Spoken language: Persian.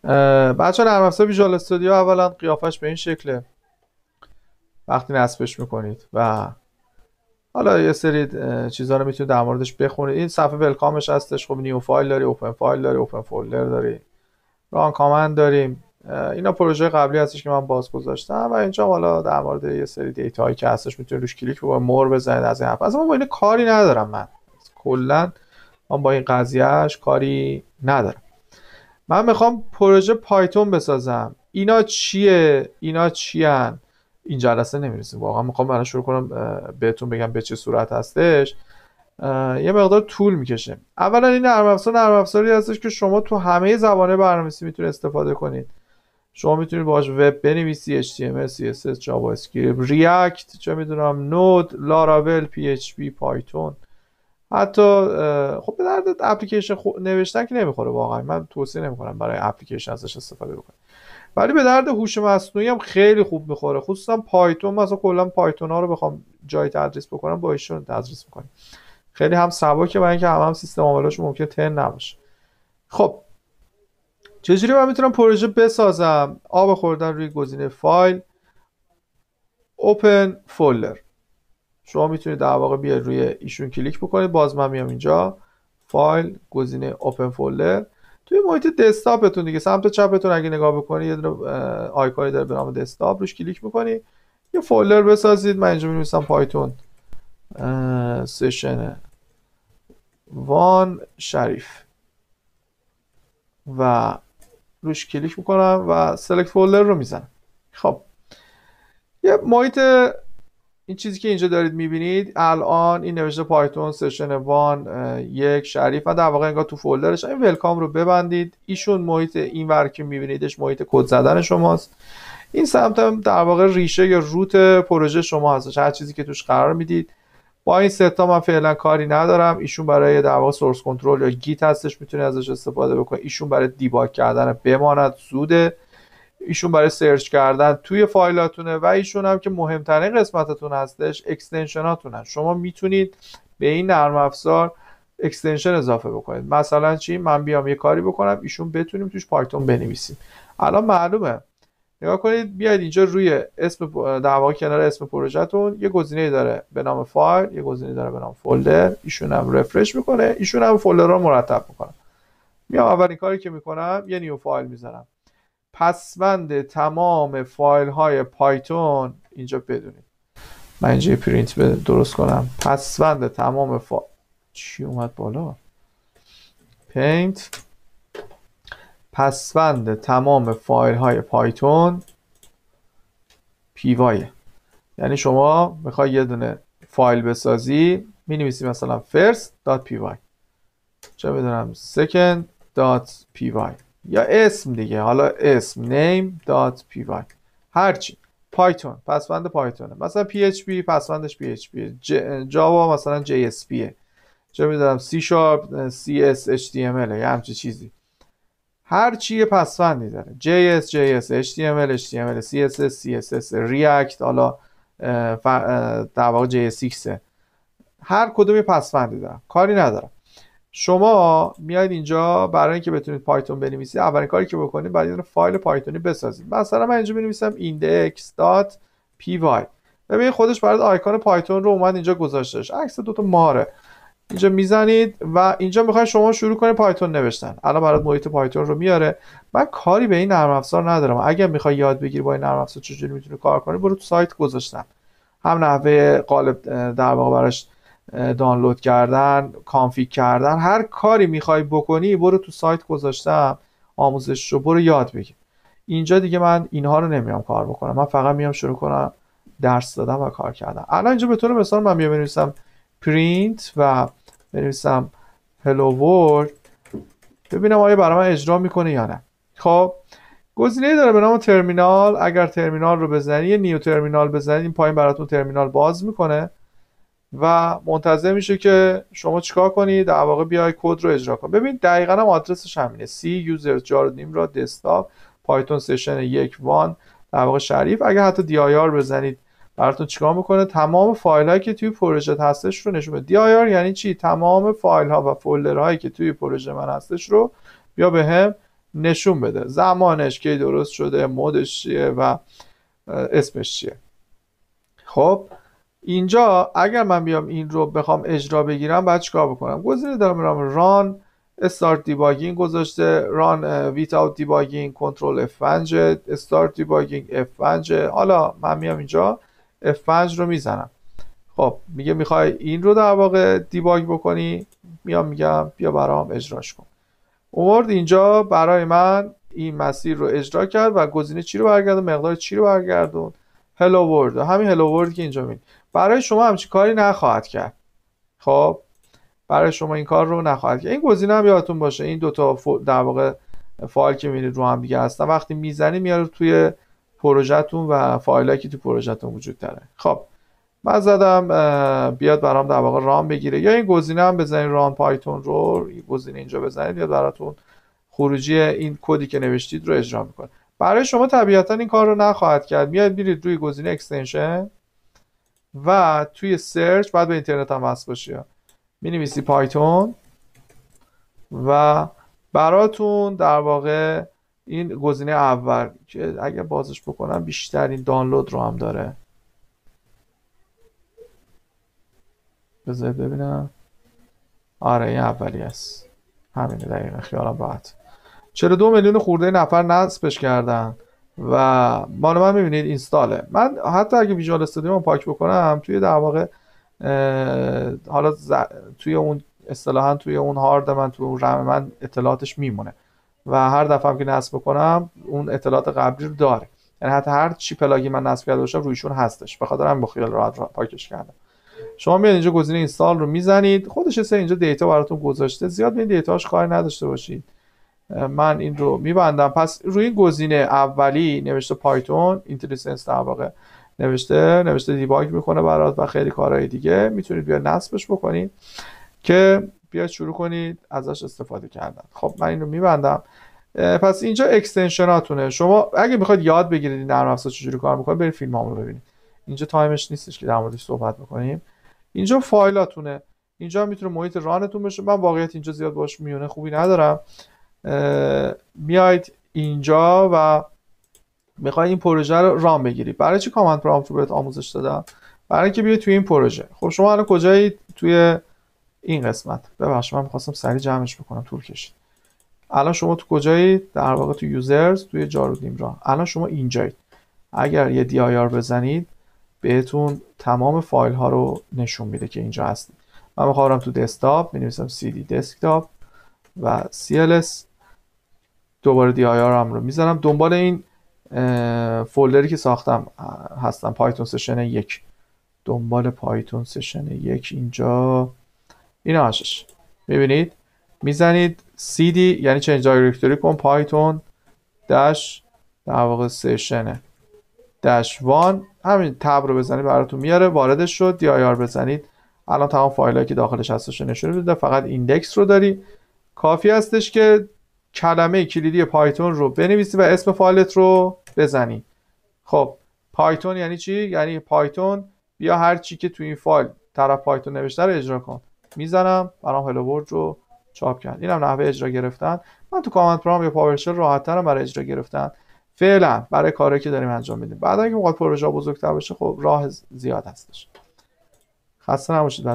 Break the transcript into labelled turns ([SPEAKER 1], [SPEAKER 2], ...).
[SPEAKER 1] بچه نرم افزار ویژوال استودیو اولا قیافش به این شکله وقتی نصبش میکنید و حالا یه سری چیزا رو میتونید در موردش بخونید. این صفحه ولکامش هستش. خب نیو فایل داری، اوپن فایل داری، اوپن فولدر داری، ران کامند داریم. اینا پروژه قبلی هستش که من باز گذاشتم و اینجا حالا در مورد یه سری دیتاهایی که هستش میتونید روش کلیک بکنید، مور بزنید از این حرف. اصلا من با این کاری ندارم. من کلا با این قضیهش کاری ندارم. من میخوام پروژه پایتون بسازم. اینا چیه؟ اینا چیان؟ این جلسه نمیرسیم. واقعا میخوام برای شروع کنم بهتون بگم به چه صورت هستش. یه مقدار طول میکشه. اولا این نرم افزاری هستش که شما تو همه زبانه برنامه‌نویسی میتونید استفاده کنید. شما میتونید باهاش وب بنویسی، HTML، CSS، جاوا اسکریپت، ریاکت، چه میدونم، نود، لاراول، PHP، پایتون. حتی خب به درد اپلیکیشن نوشتن که نمیخوره. واقعا من توصیه نمیکنم برای اپلیکیشن ازش استفاده بکنید، ولی به درد هوش مصنوعی هم خیلی خوب میخوره. خصوصا پایتون. مثلا کلا پایتون ها رو بخوام جای تدریس بکنم با ایشون تدریس میکنم. خیلی هم سبکه و اینکه هم سیستم عاملاش ممکنه تن نباشه. خب چجوری من میتونم پروژه بسازم؟ آب خوردن روی گزینه فایل، اوپن فولدر. شما میتونید در واقع بیاید روی ایشون کلیک بکنید. باز من میام اینجا فایل، گزینه اوپن فولدر. توی محیط دسکتاپتون دیگه سمت چپتون اگه نگاه بکنید یه دونه آیکونی داره به نام دسکتاپ، روش کلیک میکنید یه فولدر بسازید. من اینجا می‌نویسم پایتون سشن وان شریف و روش کلیک میکنم و سلکت فولدر رو میزنم. خب یه محیط، این چیزی که اینجا دارید میبینید الان این نوشته پایتون سشن وان یک شریف و در واقع انگار تو فولدرش. این ولکام رو ببندید. ایشون محیط این ور که میبینیدش محیط کد زدن شماست. این سمت هم در واقع ریشه یا روت پروژه شما هستش. هر چیزی که توش قرار میدید. با این ستا من فعلا کاری ندارم. ایشون برای در واقع سورس کنترل یا گیت هستش، میتونید ازش استفاده بکنید. ایشون برای دیباگ کردن بماند زوده. ایشون برای سرچ کردن توی فایلاتونه و ایشون هم که مهمترین قسمتتون هستش اکستنشناتونه. شما میتونید به این نرم افزار اکستنشن اضافه بکنید. مثلا چی؟ من بیام یه کاری بکنم ایشون بتونیم توش پایتون بنویسیم. الان معلومه. نگاه کنید، بیاید اینجا روی اسم در واقع کنار اسم پروژهتون یه گزینه داره به نام فایل، یه گزینه داره به نام فولدر. ایشون هم رفرش میکنه، ایشون هم فولدر رو مرتب میکنه. میام اولین کاری که میکنم یه نیو فایل میذارم. پسوند تمام فایل های پایتون اینجا بدونید. من اینجا پرینت درست کنم. پسوند تمام چی اومد بالا؟ پینت. پسوند تمام فایل های پایتون پی یعنی شما میخوای یه دونه فایل بسازی، مینویسی مثلا first.py، چه بدونم second.py یا اسم دیگه، حالا اسم name.py، هرچی پایتون، پسوند پایتونه. مثلا PHP پسوندش PHP، جاوا مثلا JSP، چه میدونم C Sharp CS HTML یا همچی چیزی. هر چی یه پسوندی داره. JS HTML CSS React، حالا در واقع JSX. هر کدوم یه پسوندی داره. کاری ندارم. شما میاید اینجا برای اینکه بتونید پایتون بنویسید اولین کاری که بکنید باید یه فایل پایتونی بسازید. مثلا من اینجا بنویسم index.py. ببین خودش برات آیکون پایتون رو اومد اینجا گذاشتش. عکس دو تا ماره. اینجا میزنید و اینجا میخواید شما شروع کنید پایتون نوشتن. الان برات محیط پایتون رو میاره. من کاری به این نرم افزار ندارم. اگه میخوای یاد بگیری با این نرم افزار چجوری میتونی کار کنی، برو تو سایت گذاشتم. هم نحوه قالب در واقع براش دانلود کردن، کانفیگ کردن، هر کاری میخوای بکنی برو تو سایت گذاشتم، آموزش رو برو یاد بگیر. اینجا دیگه من اینها رو نمیام کار بکنم. من فقط میام شروع کنم درس دادن و کار کردن. الان اینجا به طور مثال من میام بنویسم پرینت و بنویسم hello world، ببینم آیا برای من اجرا میکنه یا نه. خب گزینه‌ای داره به نام ترمینال. اگر ترمینال رو بزنید، یه نیو ترمینال بزنید، این پایین براتون ترمینال باز میکنه و منتظر میشه که شما چیکار کنید، در واقع بیای کد رو اجرا کن. ببین دقیقاً هم آدرسش همینه. C users جارودیم را دسکتاپ پایتون سشن 1 وان در واقع شریف. اگه حتی dir بزنید براتون چیکار میکنه؟ تمام فایل هایی که توی پروژه هستش رو نشون بده. dir یعنی چی؟ تمام فایل ها و فولدر هایی که توی پروژه من هستش رو بیا به هم نشون بده زمانش کی درست شده، مودش چیه و اسمش چیه. خب اینجا اگر من بیام این رو بخوام اجرا بگیرم باید چیکار بکنم؟ گزینه دارم میرم ران استارت دیباگینگ گذاشته، ران ویتاوت دیباگینگ، کنترل F5 استارت دیباگینگ F5. حالا من میام اینجا F5 رو میزنم. خب میگه میخوای این رو در واقع دیباگ بکنی، میام میگم بیا برام اجراش کن. اومد اینجا برای من این مسیر رو اجرا کرد و گزینه چی رو برگردون؟ مقدار چی رو برگردون؟ هلو ورد. همین هلو ورد که اینجا میبینید برای شما همچین کاری نخواهد کرد. خب برای شما این کار رو نخواهد کرد. این گزینه هم یادتون باشه این دوتا در واقع فایل که میبینید رو هم دیگه هستن، وقتی میزنی میاره توی پروژهتون و فایلایی که تو پروژهتون وجود داره. خب من زدم بیاد برام در واقع رام بگیره، یا این گزینه هم بزنید ران پایتون رو، این گزینه اینجا بزنید بیاد براتون خروجی این کدی که نوشتید رو اجرا میکنه. برای شما طبیعتا این کار رو نخواهد کرد. میاد میرید روی گزینه اکستنشن و توی سرچ باید به اینترنت هم وصل باشی، مینویسی پایتون و براتون در واقع این گزینه اول که اگه بازش بکنم بیشتر این دانلود رو هم داره. بذارید ببینم. آره این اولی است، همینه دقیقا، خیالم راحت. 42 میلیون خورده نفر نصبش کردن و مال من میبینید اینستاله. من حتی اگه ویژوال استودیو پاک بکنم توی در واقع حالا توی اون اصطلاحاً توی اون هارد من، تو اون رم من اطلاعاتش میمونه و هر دفعه هم که نصب بکنم اون اطلاعات قبلی رو داره، یعنی حتی هر چی پلاگین من نصب کرده باشم رویشون هستش، به خاطر همین با خیال راحت پاکش کردم. شما میاد اینجا گزینه اینستال رو میزنید، خودش اینجا دیتا براتون گذاشته، زیاد به این دیتاش کاری نداشته باشید. من این رو میبندم. پس روی این گزینه اولی نوشته پایتون اینتلیسنس در واقع نوشته دیباگ میکنه برات و خیلی کارهای دیگه، میتونید بیاد نصبش بکنید که بیاد شروع کنید ازش استفاده کردن. خب من این رو میبندم. پس اینجا اکستنشناتونه. شما اگه میخواید یاد بگیرید این نرم افزار چجوری کار میکنه برید فیلمامو رو ببینید. اینجا تایمش نیستش که در موردش صحبت بکنیم. اینجا فایلاتونه، اینجا میتونه محیط رانتون بشه. من واقعیت اینجا زیاد باش میونه خوبی ندارم. میاید اینجا و میخوای این پروژه رو ران بگیری. برای چی کامند پرامپت رو بهت آموزش دادم؟ برای اینکه بیای توی این پروژه. خب شما الان کجایید؟ توی این قسمت. ببخشید من می‌خواستم سریع جمعش بکنم طول کشید. الان شما تو کجایید؟ در واقع تو یوزرز، توی جارودیم راه. الان شما اینجایید. اگر یه dir بزنید بهتون تمام فایل ها رو نشون میده که اینجا هستید. من میخوام تو دسکتاپ مینویسم cd دسکتاپ و cls، دوباره dir هم رو میزنم. دنبال این فولدری که ساختم هستم، پایتون سشن 1. دنبال پایتون سشن 1 اینجا اینا هستش. میبینید میزنید cd یعنی چنج دایرکتوری کن پایتون داش در واقع سشن داش 1، همین تب رو بزنید براتون میاره، واردش شد. dir بزنید الان تمام فایلایی که داخلش هستش نشون میده. فقط ایندکس رو داری، کافی هستش که کلمه کلیدی پایتون رو بنویسی و اسم فایلت رو بزنی. خب پایتون یعنی چی؟ یعنی پایتون بیا هر چی که تو این فایل طرف پایتون نوشته رو اجرا کن. میزنم برام هلو ورد رو چاپ کرد. اینم نحوه اجرا گرفتن. من تو کامند پرامپت یا پاورشل راحت‌ترم برای اجرا گرفتن فعلا برای کاری که داریم انجام میدیم. بعد اگه موقع پروژه بزرگتر بشه خب راه زیاد هستش. خسته نباشید.